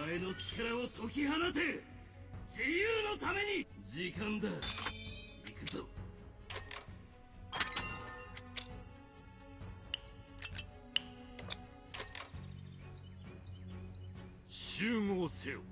前の力を解き放て。自由のために。時間だ。行くぞ。集合せよ。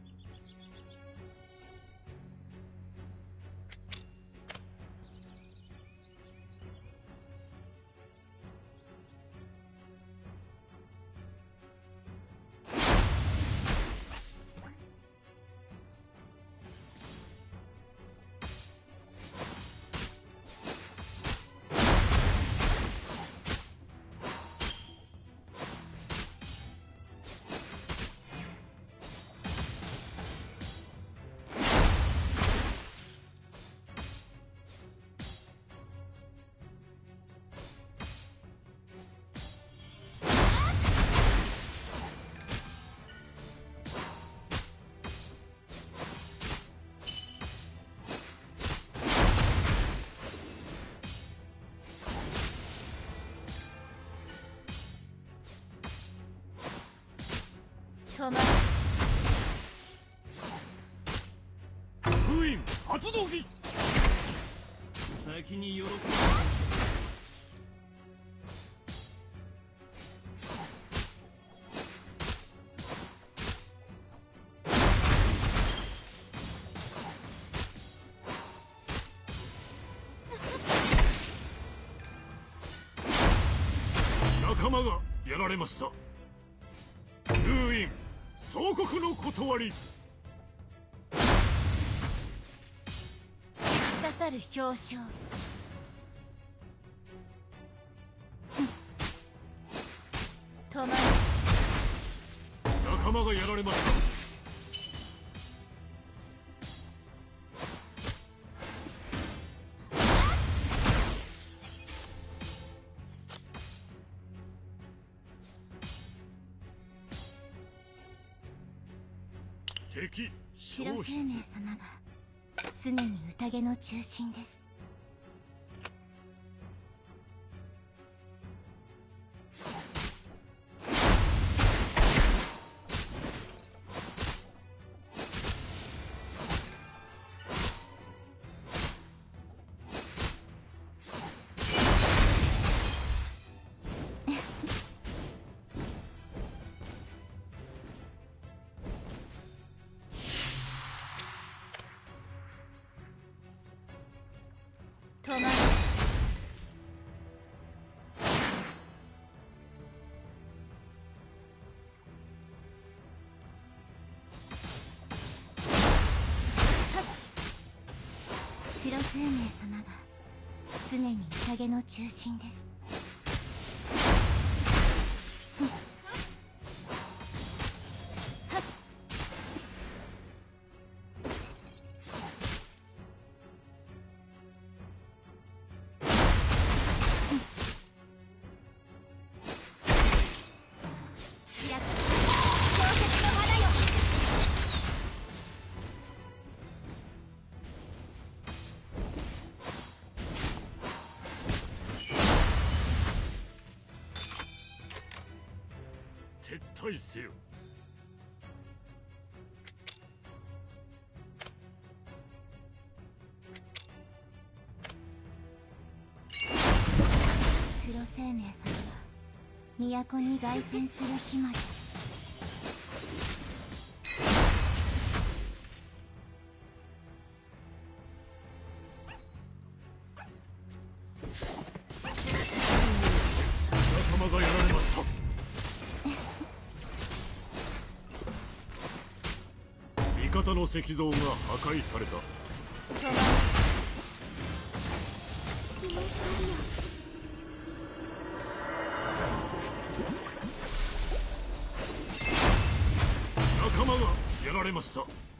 封印発動機。先に喜ぶ。仲間がやられました。封印総国の断り。 刺さる表彰。止まる。 仲間がやられました。敵消広生命様が常に宴の中心です。広生命様が常に宴の中心です。 撤退せよ。 黒生命様が都に凱旋する日まで。 仲間がやられました。味方の石像が破壊された。仲間がやられました。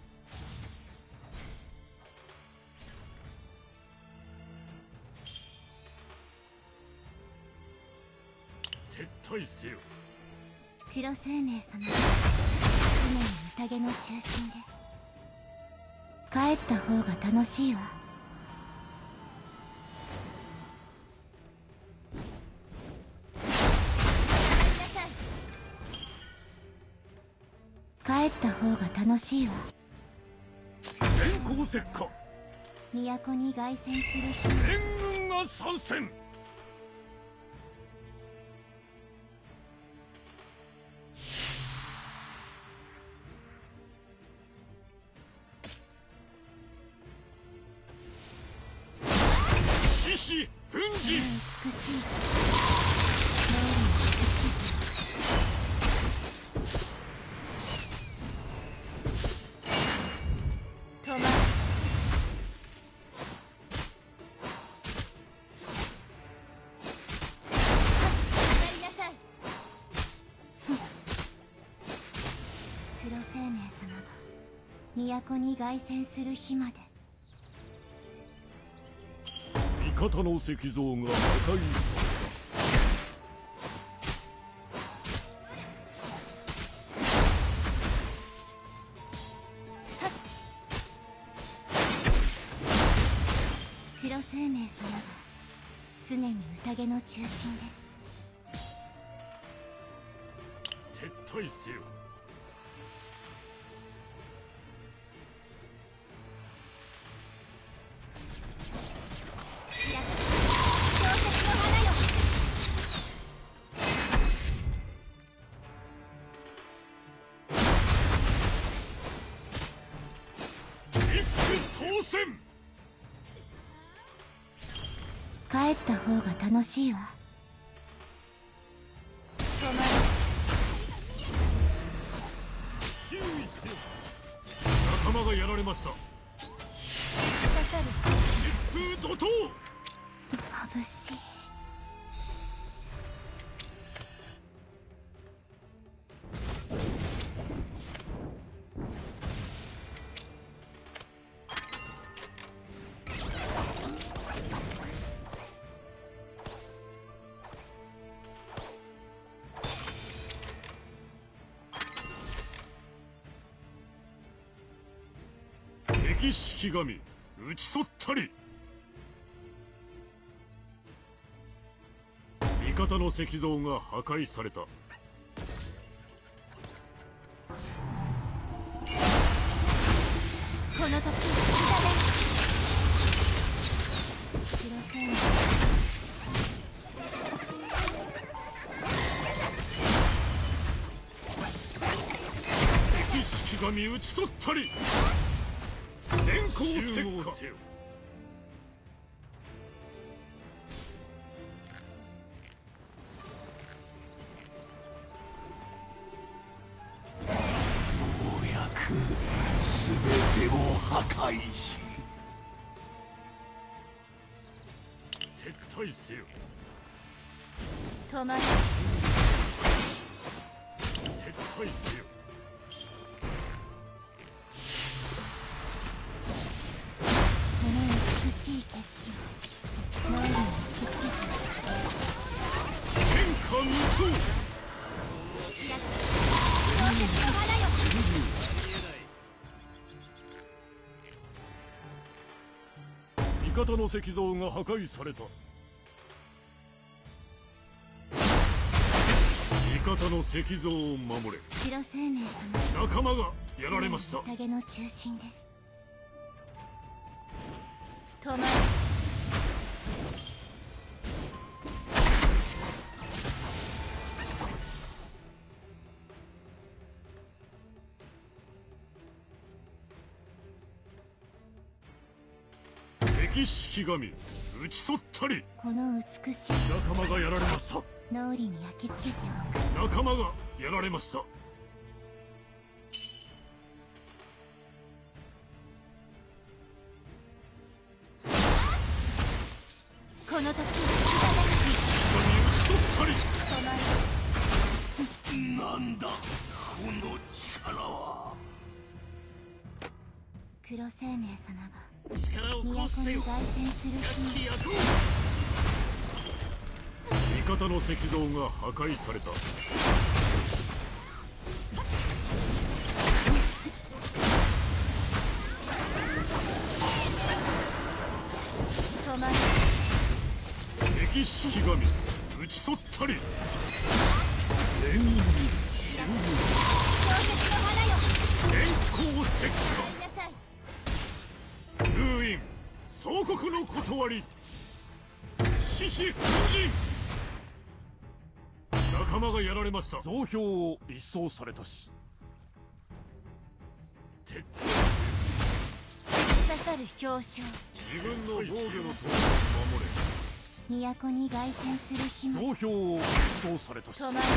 撤退せよ。 黒生命様は常に宴の中心です。帰った方が楽しいわ。 帰った方が楽しいわ。 電光石火。 都に凱旋する日。 援軍が参戦。獅子奮起。 美しい。都に凱旋する日まで。 味方の石像が破壊され黒生命様が常に宴の中心です。 撤退せよ。 帰った方が楽しいわ。 注意せよ。仲間がやられました。疾風怒涛。 眩しい。 敵式神討ち取ったり。味方の石像が破壊された。 この時敵式神討ち取ったり。電光石火。全てを破壊し撤退せよ。 止まれ。 撤退せよ。 この美しい景色を脳裏に焼き付けて。 天下無双。味方の石像が破壊された。味方の石像を守れ。 白生命様、 仲間がやられました。 宴の中心です。止まれ。 敵式神討ち取ったり。 この美しい仲間がやられました。 脳裏に焼き付けておく。 仲間がやられました。 この時敵式神討ち取ったり。 止まれ。 なんだこの力は。 黒生命様が力を都に凱旋する日。 味方の石像が破壊された。 止まれ。 敵式神討ち取ったり。連軍に氷結の花よ。 石化封印総国の断り獅子奮陣。仲間がやられました。増票を一掃されたし徹底刺さる表彰。 自分の防御の塔を守れ。 都に凱旋する日も増票を一掃されたし止まる。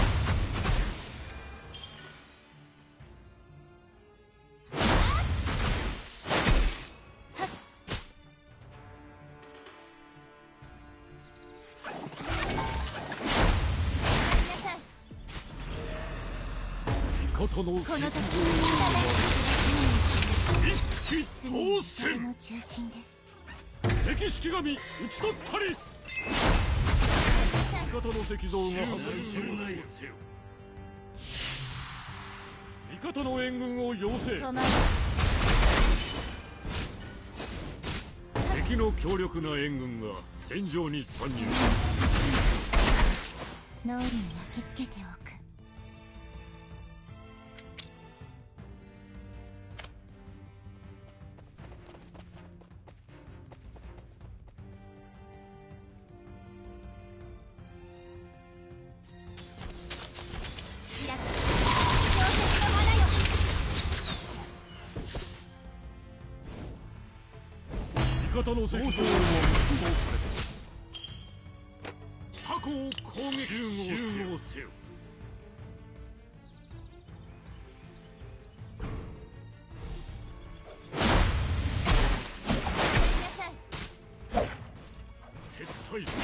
味方のこの時一気常に当選。 の中心です。 敵式神討ち取ったり。味方の石像が破壊するないせよ。味方の援軍を要請。 止まる。 敵の強力な援軍が戦場に参入。 脳裏に焼き付けておく。開く。小説の花よ。 味方の石像を一掃されたしタコを攻撃集合せよ。撤退する。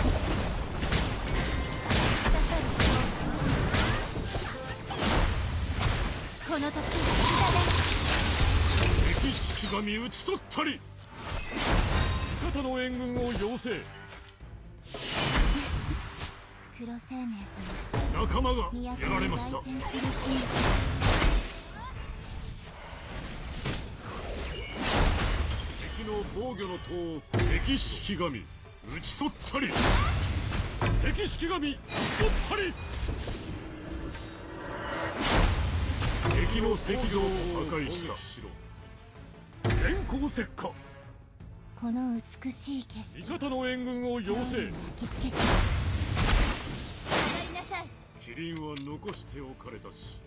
この時敵式神討ち取ったり。味方の援軍を要請。 黒生命様、 仲間が都にやられました。 凱旋する日も敵の防御の塔を敵式神討ち取ったり。敵式神討ち取ったり。敵の石像を破壊した。電光石火。 この美しい景色味方の援軍を要請。 焼き付けて。上がりなさい。 キリンは残しておかれたし。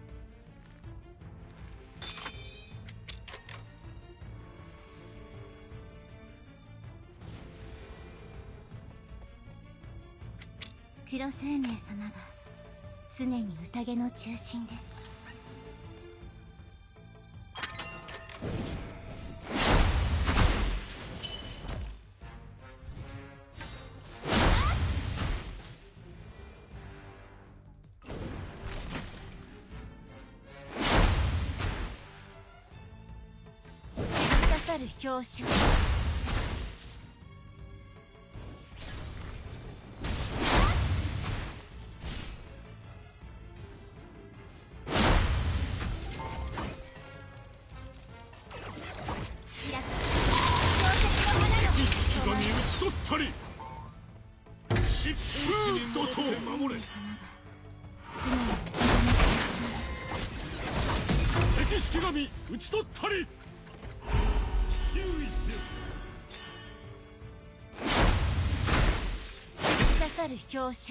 黒生命様が常に宴の中心です。刺さる表彰。開く。小説の花よ。 敵式神討ち取ったり。疾風怒涛守れ。 常に宴の中心です。 敵式神討ち取ったり。注意せよ。 刺さる表彰。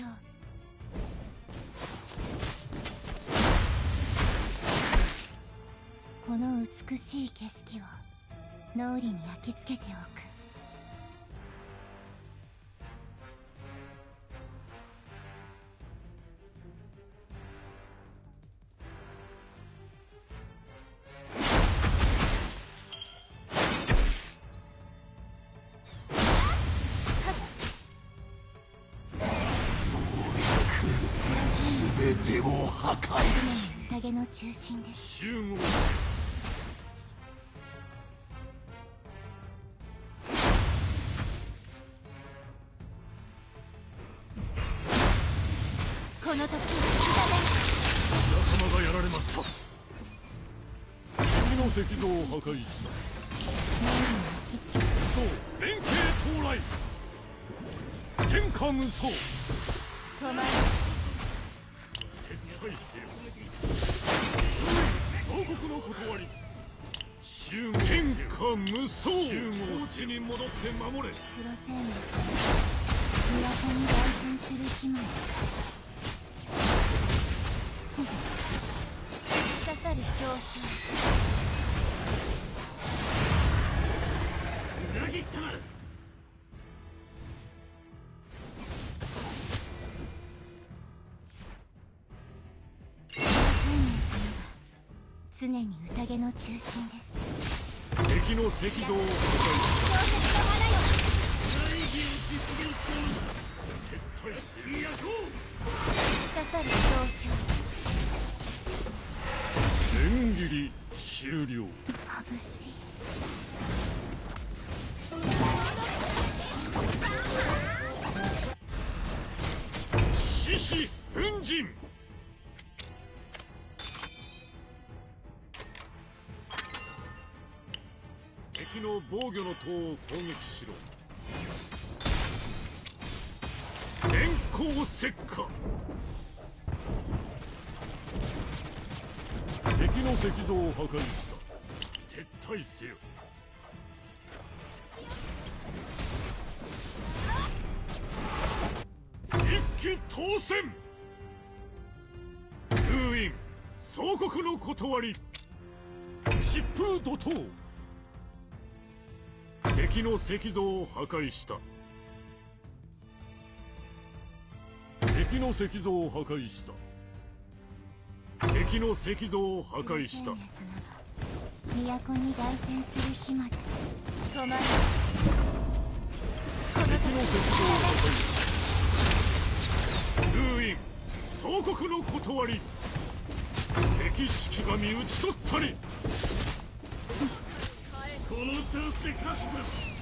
この美しい景色を脳裏に焼き付けておく。 全てを破壊。 常に宴の中心です。 集合。 この時仲間がやられました。敵の石像を破壊した。そう連携到来。天下無双。 止まる。 撤退せよ。王国の断り天下無双。集合地に戻って守れ。 黒生命様、都に凱旋する日まで。刺さる強襲。 裏切ったな。 常に宴の中心です。 敵の石像を破壊した。撤退する。 刺さる強襲。 千切り終了。 眩しい。 獅子奮陣。敵の防御の塔を攻撃しろ。電光石火。敵の石像を破壊した。撤退せよ。一騎当選。封印総国の断り。疾風怒涛。敵の石像を破壊した。敵の石像を破壊した。敵の石像を破壊した。 都に凱旋する日まで止まる。 敵の石像を破壊した。封印総国の断り。敵式神討ち取ったり。この調子で勝つぞ。